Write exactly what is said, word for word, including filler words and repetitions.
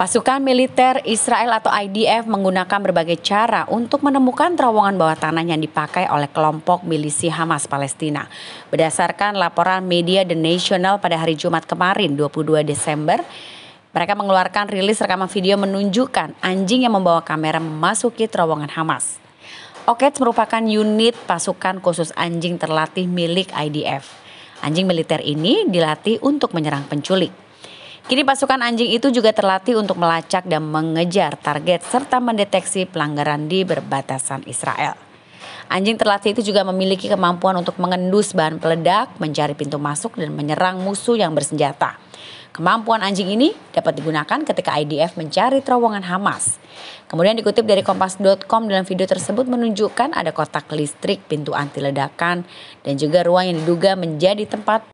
Pasukan militer Israel atau I D F menggunakan berbagai cara untuk menemukan terowongan bawah tanah yang dipakai oleh kelompok milisi Hamas Palestina. Berdasarkan laporan media The National pada hari Jumat kemarin dua puluh dua Desember, mereka mengeluarkan rilis rekaman video menunjukkan anjing yang membawa kamera memasuki terowongan Hamas. Ockets merupakan unit pasukan khusus anjing terlatih milik I D F. Anjing militer ini dilatih untuk menyerang penculik. Kini pasukan anjing itu juga terlatih untuk melacak dan mengejar target serta mendeteksi pelanggaran di berbatasan Israel. Anjing terlatih itu juga memiliki kemampuan untuk mengendus bahan peledak, mencari pintu masuk dan menyerang musuh yang bersenjata. Kemampuan anjing ini dapat digunakan ketika I D F mencari terowongan Hamas. Kemudian dikutip dari kompas titik com, dalam video tersebut menunjukkan ada kotak listrik, pintu anti ledakan, dan juga ruang yang diduga menjadi tempat